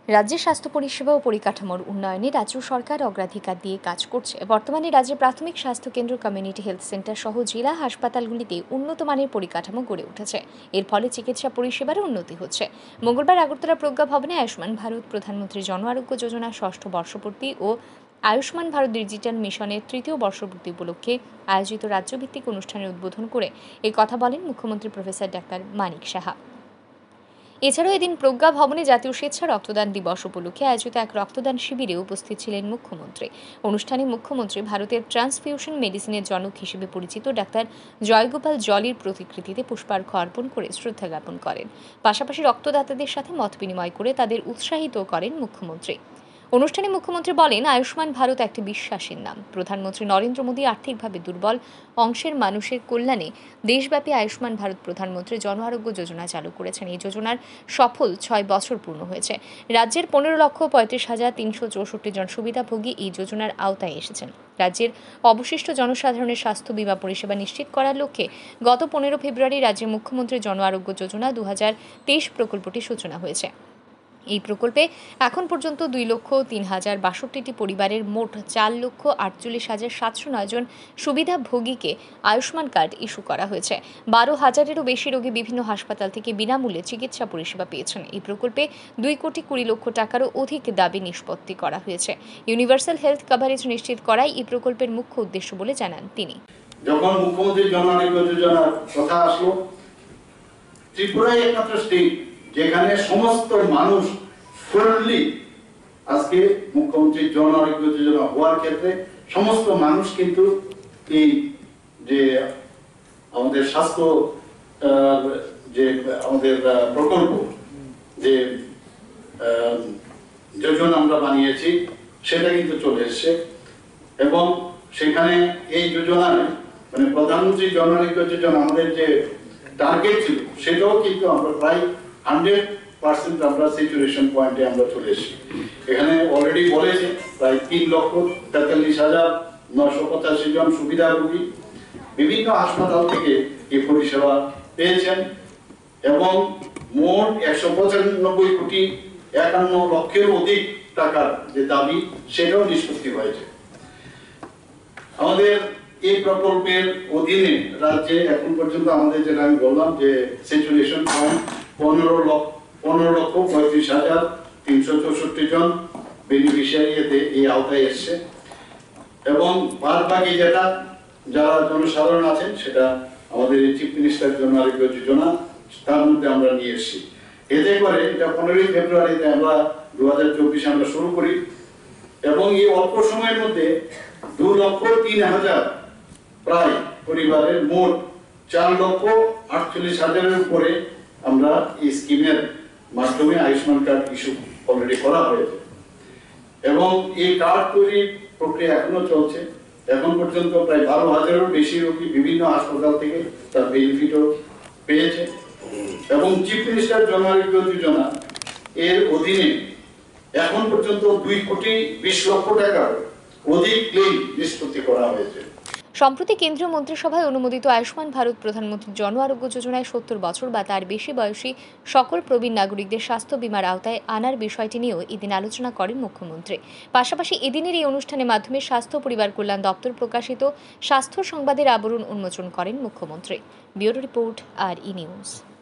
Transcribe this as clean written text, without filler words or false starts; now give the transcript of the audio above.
রাজ্যের স্বাস্থ্য পরিষেবা ও পরিকাঠামোর উন্নয়নে রাজ্য সরকার অগ্রাধিকার দিয়ে কাজ করছে। বর্তমানে রাজ্যের প্রাথমিক স্বাস্থ্য কেন্দ্র, কমিউনিটি হেলথ সেন্টার সহ জেলা হাসপাতালগুলিতে উন্নত মানের পরিকাঠামো গড়ে উঠেছে। এর ফলে চিকিৎসা পরিষেবারও উন্নতি হচ্ছে। মঙ্গলবার আগরতলা প্রজ্ঞা ভবনে আয়ুষ্মান ভারত প্রধানমন্ত্রী জন আরোগ্য যোজনার ৬ষ্ঠ বর্ষপূর্তি ও আয়ুষ্মান ভারত ডিজিটাল মিশনের ৩য় বর্ষপূর্তি উপলক্ষে আয়োজিত রাজ্যভিত্তিক অনুষ্ঠানের উদ্বোধন করে এই কথা বলেন মুখ্যমন্ত্রী প্রফেসর ডাক্তার মানিক সাহা। এছাড়াও এদিন প্রজ্ঞা ভবনে জাতীয় স্বেচ্ছা রক্তদান দিবস উপলক্ষে আয়োজিত এক রক্তদান শিবিরে উপস্থিত ছিলেন মুখ্যমন্ত্রী। অনুষ্ঠানে মুখ্যমন্ত্রী ভারতের ট্রান্সফিউশন মেডিসিনের জনক হিসেবে পরিচিত ডাক্তার জয়গোপাল জলির প্রতিকৃতিতে পুষ্পার্ঘ্য অর্পণ করে শ্রদ্ধা জ্ঞাপন করেন। পাশাপাশি রক্তদাতাদের সাথে মত বিনিময় করে তাদের উৎসাহিত করেন মুখ্যমন্ত্রী। অনুষ্ঠানে মুখ্যমন্ত্রী বলেন, আয়ুষ্মান ভারত একটি বিশ্বাসের নাম। প্রধানমন্ত্রী নরেন্দ্র মোদী আর্থিকভাবে দুর্বল অংশের মানুষের কল্যাণে দেশব্যাপী আয়ুষ্মান ভারত প্রধানমন্ত্রী জন আরোগ্য যোজনা চালু করেছেন। এই যোজনার সফল ৬ বছর পূর্ণ হয়েছে। রাজ্যের ১৫,৩৫,৩৬৪ জন সুবিধাভোগী এই যোজনার আওতায় এসেছেন। রাজ্যের অবশিষ্ট জনসাধারণের স্বাস্থ্য বীমা পরিষেবা নিশ্চিত করার লক্ষ্যে গত ১৫ ফেব্রুয়ারি রাজ্যের মুখ্যমন্ত্রী জন আরোগ্য যোজনা ২০২৩ প্রকল্পটি সূচনা হয়েছে। এই প্রকল্পে এখন পর্যন্ত ২,০৩,০৬২টি পরিবারের মোট ৪,৪৮,৭০৯ জন সুবিধাভোগীকে আয়ুষ্মান কার্ড ইস্যু করা হয়েছে। ১২,০০০-এরও বেশি রোগী বিভিন্ন হাসপাতাল থেকে বিনামূল্যে চিকিৎসা পরিষেবা পেয়েছেন। এই প্রকল্পে ২,২০,০০,০০,০০০ টাকারও অধিক দাবি নিষ্পত্তি করা হয়েছে। ইউনিভার্সাল হেলথ কভারেজ নিশ্চিত করাই এই প্রকল্পের মুখ্য উদ্দেশ্য বলে জানান তিনি। যখন মুখ্যমন্ত্রী জন আরোগ্য যোজনার কথা আসলো, ত্রিপুরায় একমাত্র স্টেট যেখানে সমস্ত মানুষ ফুললি আজকে মুখ্যমন্ত্রী জন আরোগ্য যোজনা হওয়ার ক্ষেত্রে সমস্ত মানুষ কিন্তু এই যে আমাদের স্বাস্থ্য যে আমাদের প্রকল্প যে যোজনা আমরা বানিয়েছি সেটা কিন্তু চলে এসছে এবং সেখানে এই যোজনায় মানে প্রধানমন্ত্রী জন আরোগ্য যোজনা আমাদের যে টার্গেট ছিল সেটাও কিন্তু আমরা প্রায় 100% আমরা স্যাচুরেশন পয়েন্টে আমরা চলে এসেছি। এখানে অলরেডি বলেছে প্রায় ৩,৪৩,৯৮৫ জন সুবিধাভোগী বিভিন্ন হাসপাতাল থেকে এই পরিষেবা পেয়েছেন এবং মোট ১৯৫,৫১,০০,০০০ অধিক টাকার যে দাবি সেটাও নিষ্পত্তি হয়েছে। আমাদের এই প্রকল্পের অধীনে রাজ্যে এখন পর্যন্ত আমাদের যেটা আমি বললাম যে স্যাচুরেশন পয়েন্ট ১৫,৩৫,৩৬৪ জন বেনিফিশিয়ারি এতে এই আওতায় এসছে এবং বাদ বাকি যেটা যারা জনসাধারণ আছেন সেটা আমাদের চিফ মিনিস্টার জন আরোগ্য যোজনা তার মধ্যে আমরা নিয়ে এসেছি। এতে করে এটা ১৫ ফেব্রুয়ারিতে আমরা ২০২৪ আমরা শুরু করি এবং এই অল্প সময়ের মধ্যে 2,03,000 প্রায় পরিবারের মোট 4,48,000-এর উপরে আমরা এই স্কিমের মাধ্যমে আয়ুষ্মান কার্ড ইস্যু অলরেডি করা হয়েছে এবং এই কার্ড তৈরির প্রক্রিয়া এখনো চলছে। এখন পর্যন্ত প্রায় ১২,০০০-এরও বেশি রোগী বিভিন্ন হাসপাতাল থেকে তার বেনিফিটও পেয়েছে এবং চিফ মিনিস্টার জন আরোগ্য যোজনা এর অধীনে এখন পর্যন্ত 2,২০,০০,০০০ টাকার অধিক ক্লেম নিষ্পত্তি করা হয়েছে। সম্প্রতি কেন্দ্রীয় মন্ত্রিসভায় অনুমোদিত আয়ুষ্মান ভারত প্রধানমন্ত্রী জন আরোগ্য যোজনায় ৭০ বছর বা তার বেশি বয়সী সকল প্রবীণ নাগরিকদের স্বাস্থ্য বীমার আওতায় আনার বিষয়টি নিয়েও এদিন আলোচনা করেন মুখ্যমন্ত্রী। পাশাপাশি এদিনের এই অনুষ্ঠানের মাধ্যমে স্বাস্থ্য পরিবার কল্যাণ দপ্তর প্রকাশিত স্বাস্থ্য সংবাদের আবরণ উন্মোচন করেন মুখ্যমন্ত্রী। Bureau report, RE news.